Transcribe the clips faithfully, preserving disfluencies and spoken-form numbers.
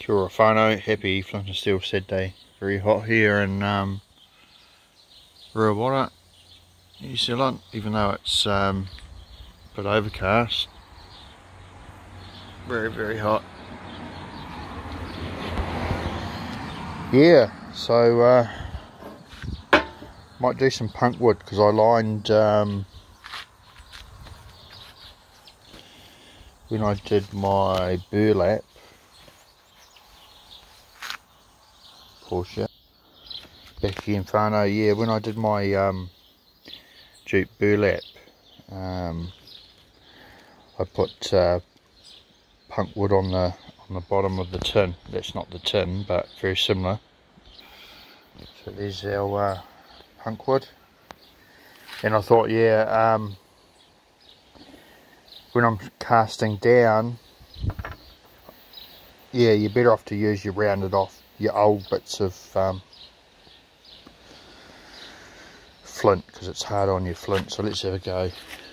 Kia ora whānau, happy Flint and Steel Saturday. Very hot here in um, Ruawara, New Zealand, even though it's um, a bit overcast. Very, very hot. Yeah, so uh, might do some punk wood because I lined um, when I did my burlap. Porsche back here in whānau, yeah, when I did my um, jute burlap, um, I put uh, punk wood on the on the bottom of the tin. That's not the tin, but very similar. So there's our uh, punk wood, and I thought, yeah, um, when I'm casting down, yeah, you're better off to use your rounded off, your old bits of um, flint, because it's hard on your flint. So let's have a go.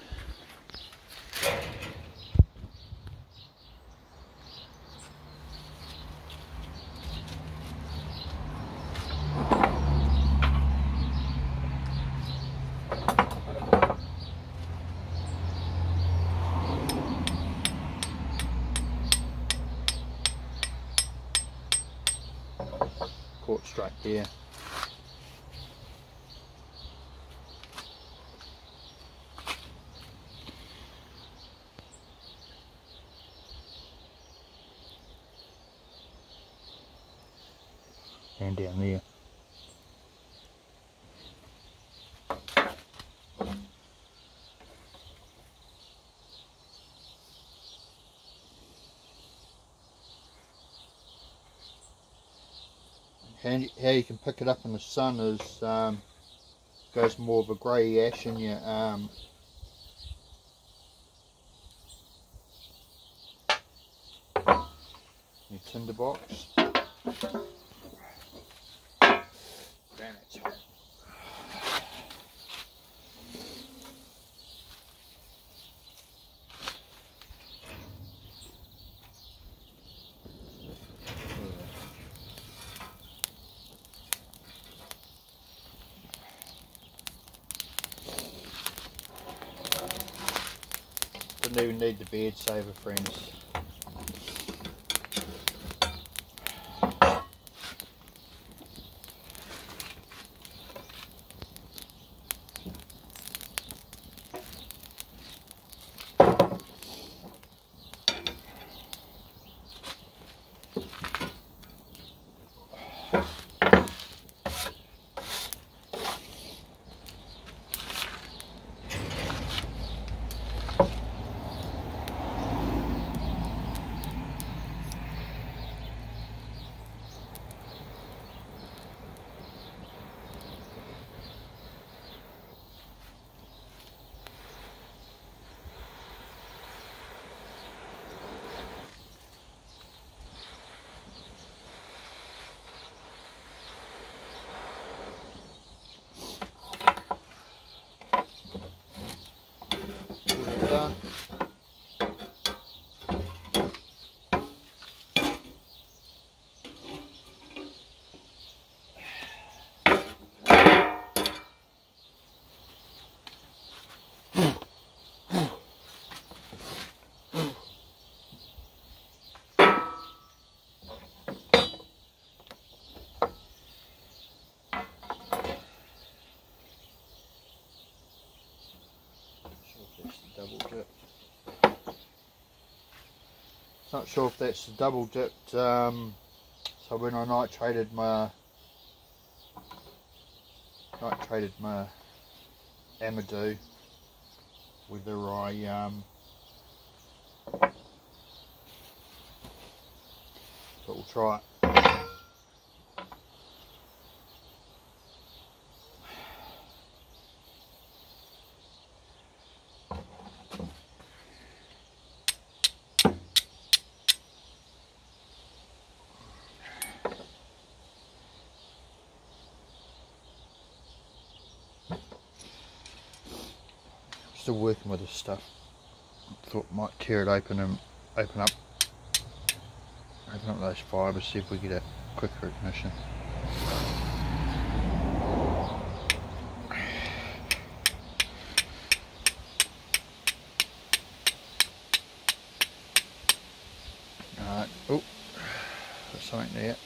Caught straight there. And down there. And how you can pick it up in the sun is um, goes more of a grey ash in your um, your tinder box. Damn it. Didn't even need the beard saver, friends. Done. Double dip. Not sure if that's the double dipped. Um, so when I nitrated my nitrated my Amadou, whether I um, but we'll try it. Still working with this stuff. Thought might tear it open and open up Open up those fibres, see if we get a quicker ignition. Alright, oh, got something there.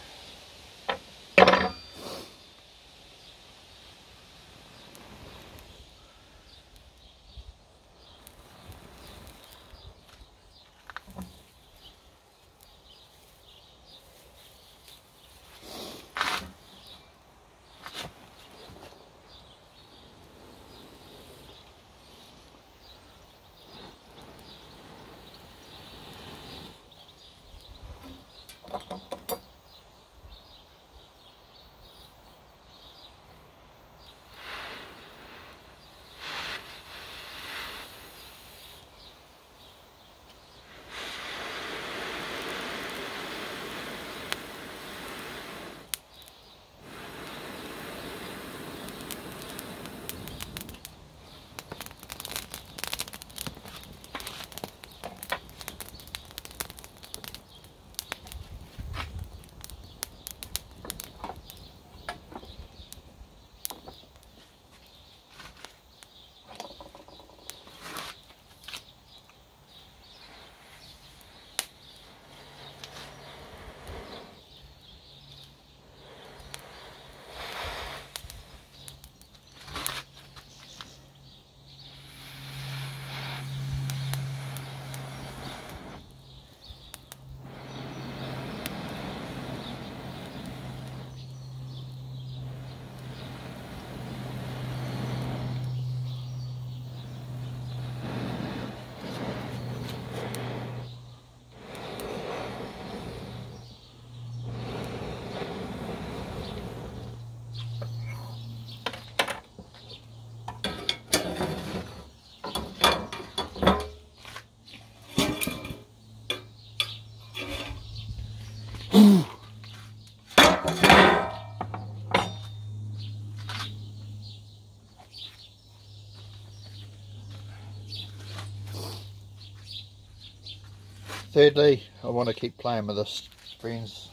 Thirdly, I want to keep playing with this, friends.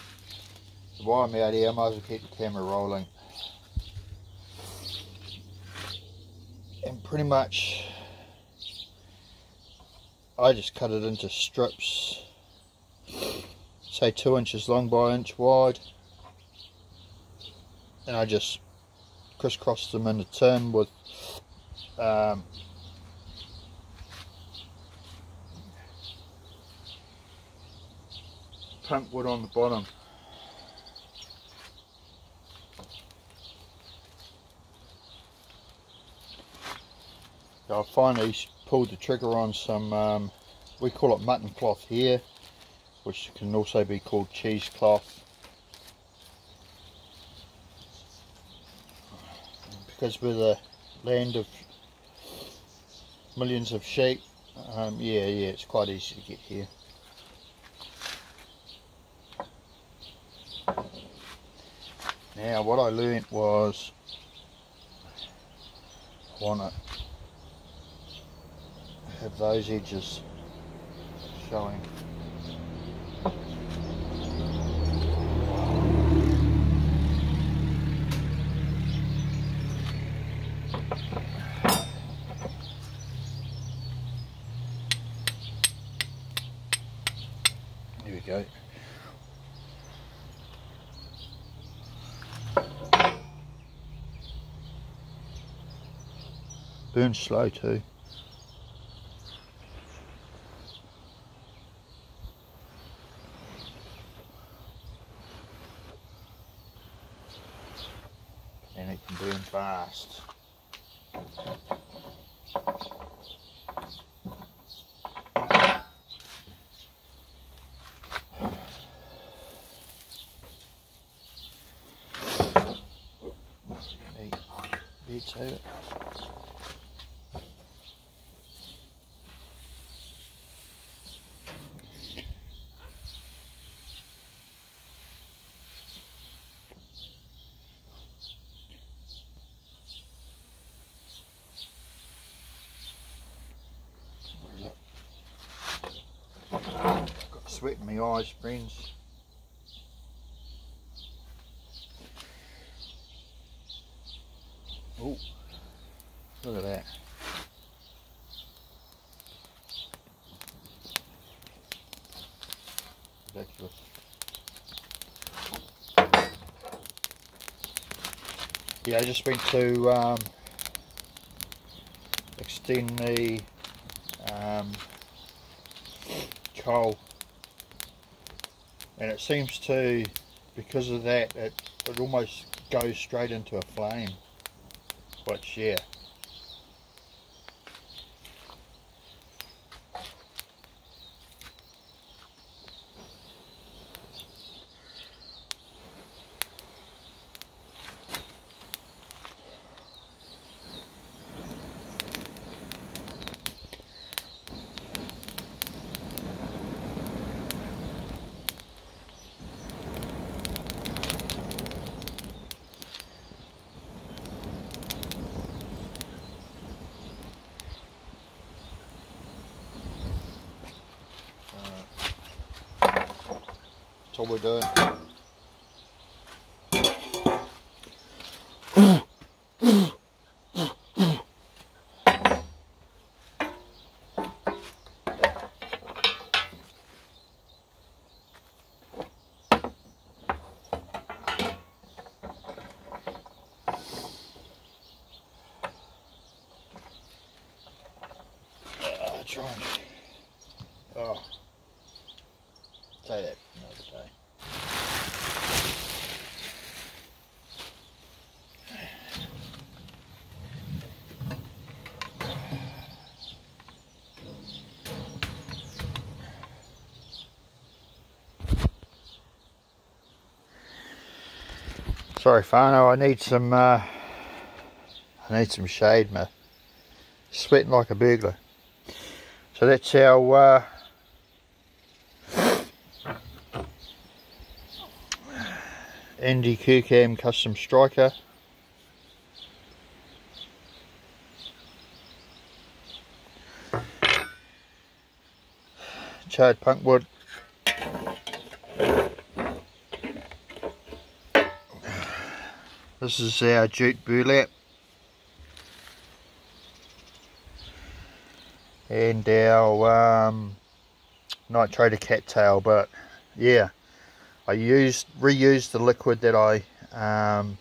While I'm out here, I might as well keep the camera rolling. And pretty much, I just cut it into strips, say two inches long by an inch wide. And I just crisscross them in the tin with um, punk wood on the bottom. So I finally pulled the trigger on some, um, we call it mutton cloth here, which can also be called cheesecloth. Because we're the land of millions of sheep, um, yeah, yeah, it's quite easy to get here. Now what I learnt was I want to have those edges showing. Here we go. Burns slow too. And it can burn fast. Bits out. Got some sweating my eyes, friends. Oh, look at that. Ridiculous. Yeah, I just went to um, extend the um, coal, and it seems to, because of that, it, it almost goes straight into a flame, which, yeah. That's all we're doing. Uh, trying. Oh, say that another day. Sorry, Fano, I need some. Uh, I need some shade, man. Sweating like a burglar. So that's our uh, N D Q CAM Custom Striker. Charred punkwood. This is our jute burlap. And our um, nitrated cattail, but yeah, I used reused the liquid that I um,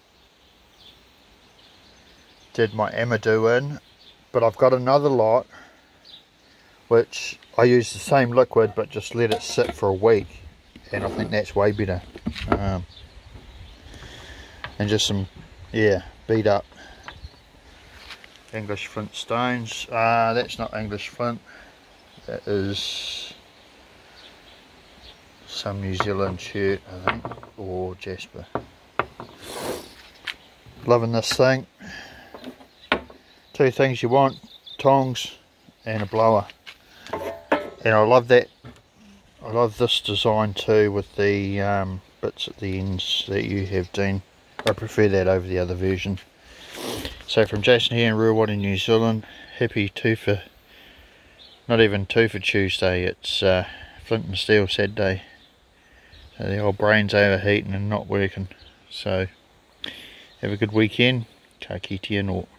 did my Amadou in, but I've got another lot which I use the same liquid but just let it sit for a week, and I think that's way better. Um, and just some, yeah, beat up English flint stones. Uh, that's not English flint, that is some New Zealand shirt, I think, or Jasper. Loving this thing. Two things you want: tongs and a blower. And I love that. I love this design too, with the um, bits at the ends that you have done. I prefer that over the other version. So from Jason here in Ruawari, New Zealand, happy two for, not even two for Tuesday, it's uh, Flint and Steel Saturday. So the old brain's overheating and not working. So have a good weekend. Ka kite anō.